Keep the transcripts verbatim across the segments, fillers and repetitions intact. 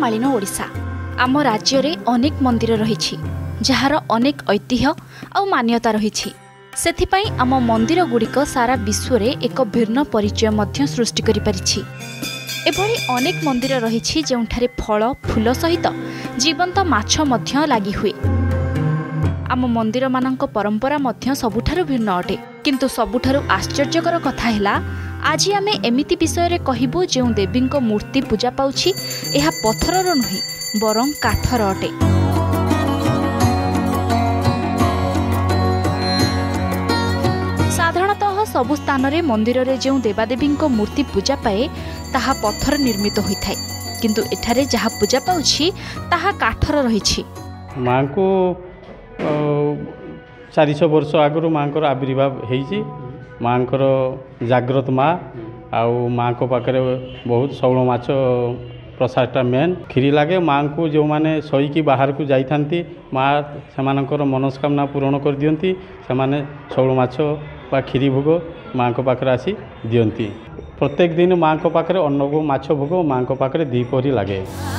ମାଳିନ ଓଡ଼ିଶା। ଆମ ରାଜ୍ୟରେ ଅନେକ ମନ୍ଦିର ରହିଛି ଯାହାର ଅନେକ ଐତିହ୍ୟ ଆଉ ମାନ୍ୟତା ରହିଛି। ସେଥିପାଇଁ ଆମ ମନ୍ଦିରଗୁଡ଼ିକ ସାରା ବିଶ୍ୱରେ ଏକ ଭିନ୍ନ ପରିଚୟ ମଧ୍ୟ ସୃଷ୍ଟି କରିପାରିଛି। ଏଭଳି ଅନେକ ମନ୍ଦିର ରହିଛି ଯେଉଁଠାରେ ଫଳ ଫୁଲ ସହିତ ଜୀବନ୍ତ ମାଛ ମଧ୍ୟ ଲାଗି ହୁଏ। ଆମ ମନ୍ଦିରମାନଙ୍କ ପରମ୍ପରା ମଧ୍ୟ ସବୁଠାରୁ ଭିନ୍ନ ଅଟେ। କିନ୍ତୁ ସବୁଠାରୁ ଆଶ୍ଚର୍ଯ୍ୟକର କଥା ହେଲା ଆଜି ଆମେ ଏମିତି ବିଷୟରେ କହିବୁ ଯେଉଁ ଦେବୀଙ୍କ ମୂର୍ତ୍ତି ପୂଜା ପାଉଛି ଏହା ପଥରର ନୁହେଁ ବରଂ କାଠର ଅଟେ। ସାଧାରଣତଃ ସବୁ ସ୍ଥାନରେ ମନ୍ଦିରରେ ଯେଉଁ ଦେବାଦେବୀଙ୍କ ମୂର୍ତ୍ତି ପୂଜା ପାଏ ତାହା ପଥର ନିର୍ମିତ ହୋଇଥାଏ। କିନ୍ତୁ ଏଠାରେ ଯାହା ପୂଜା ପାଉଛି ତାହା କାଠର ରହିଛି। ମାଙ୍କୁ ଚାରିଶହ ବର୍ଷ ଆଗରୁ ମାଙ୍କର ଆବିର୍ଭାବ ହେଇଛି। ମାଙ୍କର ଜାଗ୍ରତ ମା ଆଉ ମାଙ୍କ ପାଖରେ ବହୁତ ଶୈଳ ମାଛ ପ୍ରସାଦଟା ମେନ୍ କ୍ଷୀରି ଲାଗେ। ମାଙ୍କୁ ଯେଉଁମାନେ ଶୋଇକି ବାହାରକୁ ଯାଇଥାନ୍ତି ମା ସେମାନଙ୍କର ମନସ୍କାମନା ପୂରଣ କରିଦିଅନ୍ତି। ସେମାନେ ଶୈଳ ମାଛ ବା କ୍ଷୀରି ଭୋଗ ମାଙ୍କ ପାଖରେ ଆସି ଦିଅନ୍ତି। ପ୍ରତ୍ୟେକ ଦିନ ମାଙ୍କ ପାଖରେ ଅନ୍ନ ମାଛ ଭୋଗ ମାଙ୍କ ପାଖରେ ଦ୍ୱିପହରୀ ଲାଗେ।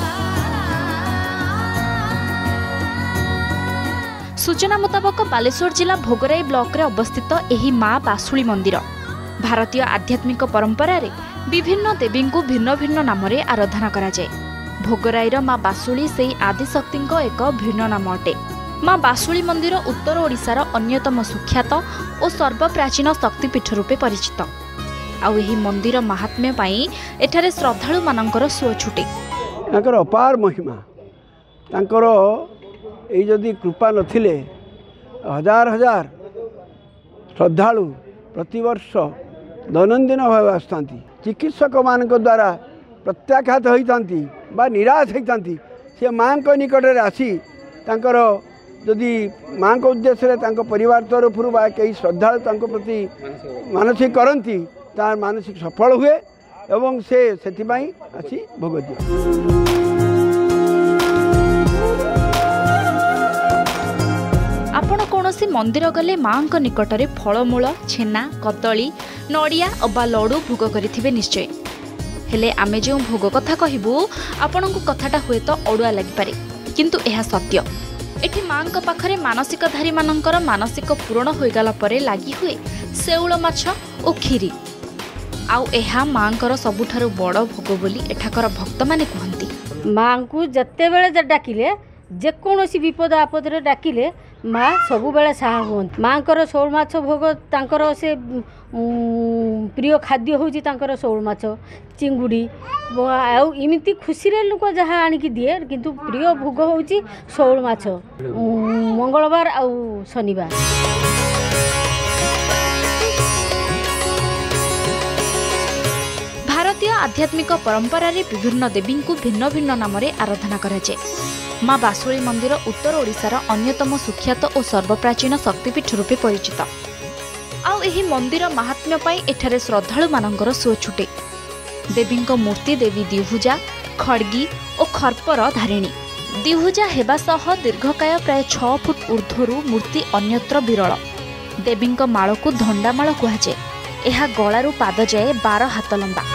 सूचना मुताबक बालेश्वर जिला भोगराई ब्लॉक रे अवस्थित एही माँ बासुली मंदिर भारतीय आध्यात्मिक परंपरा रे विभिन्न देवी को भिन्न भिन्न नाम रे आराधना करा जाए। भोगराईर माँ बासुली से आदिशक्ति एक भिन्न नाम अटे। माँ बासुली मंदिर उत्तर ओडिशार अन्यतम सुख्यात और सर्वप्राचीन शक्तिपीठ रूपे परिचित। आउ एही मंदिर महात्म्य पाई एठारे श्रद्धालु मानकर सुଅ छुटे। तांकर अपार महिमा तांकर ये जदि कृपा नथिले हजार हजार श्रद्धालु प्रतिवर्ष दैनंदिन भाव आसता चिकित्सक मान द्वारा प्रत्याघात होती बा निराश होती से माँ निकट में आसी तांकर जदि माँ को उद्देश्य परिवार तरफ बा कई श्रद्धालु तांको प्रति मानसिक करती तार मानसिक सफल हुए एवं से सेथिपाई आसी भोग दिए। आपण कौनसी मंदिर गले माँ निकट में फलमूल छेना कदली नड़िया अबा लडू भोग करिथिबे निश्चय। हेले आमे जो भोग कथा कहबू आपण को कथाटा हुए तो अड़ुआ लगिपारे किंतु यह सत्य। एठी माँ पाखरे मानसिकधारी मानकर मानसिक पूरण होईगला परे लागी हुए सेउळ माछ और खीरी आउ एहा माँकर सबुठारु बड़ भोग बोली एठाकर भक्त माने कहंती। माँ को जत्ते बेले डाकिले जेकोसी विपद आपद डाकिले माँ सबु बेले साहा हुअ। माँ को शौल माछ भोग तांकर से प्रिय खाद्य होउची तांकर शौल माछ चिंगुड़ी आउ इमिति खुशी रे लोक जहाँ आनिकी दिए किंतु प्रिय भोग होउची शौल माछ मंगलवार आउ शनिवार। भारतीय आध्यात्मिक परंपरा रे विभिन्न देवी को भिन्न भिन्न नाम रे आराधना करा जाए। माँ बासुली मंदिर उत्तर ओडिशार अन्यतम सुख्यात और सर्वप्राचीन शक्तिपीठ रूपे परिचित। आउ एही मंदिर महात्म्य पाई एठारे श्रद्धालु मानकर सुଅ छुटे। देवींक मूर्ति देवी दिहुजा खड़गी और खर्पर धारिणी। दिहुजा हेबा सह दीर्घकाय प्राय छह फुट ऊर्ध्वरु मूर्ति अन्यत्र विरल। देवींक माळ को धंडामाळ कुहाଯାଏ। एहा गଳାରୁ पाद जाए बारह हाथ लंबा।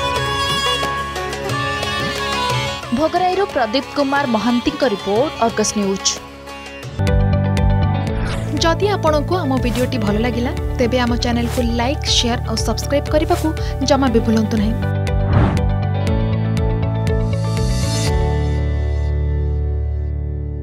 भोगराईरू प्रदीप कुमार महांती का रिपोर्ट अर्गस न्यूज। जदि आपंक आम भिडी भल लगा तेब आम चैनल को लाइक शेयर और सब्सक्राइब करने को जमा भी भूलु नहीं।